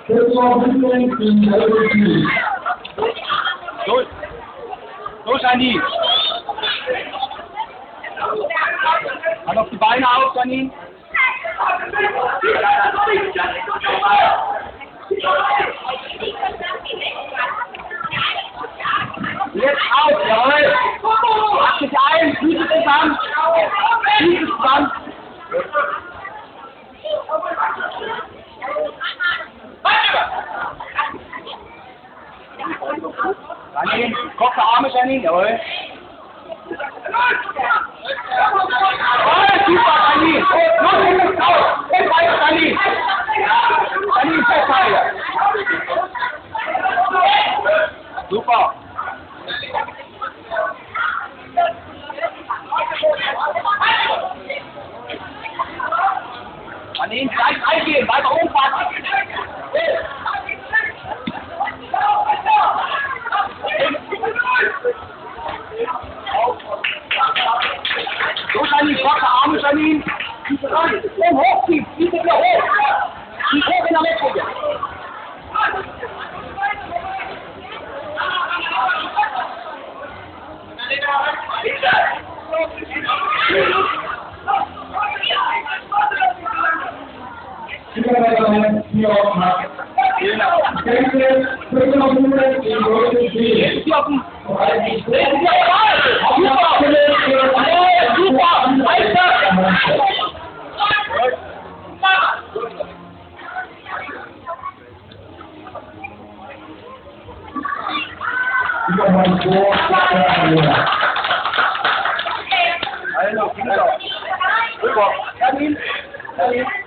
Los, los, Janine. Halt auf die Beine auf, Janine. Jetzt auf, jawohl. Mach dich ein, Füße zusammen. Füße zusammen. Janine, Kopf, Arme, Janine, jawohl. Super, Janine. Los, jetzt raus. Jetzt weiter, Janine. Janine, festhalten. Super. Janine, gleich eingehen, weiter umfassen. So, Janine, Kopf, Arme, Janine. Füße rein. Und hochziehen. Füße wieder hoch. Füße hoch in der Mitte. Also, Kinder. Rüber. Janine.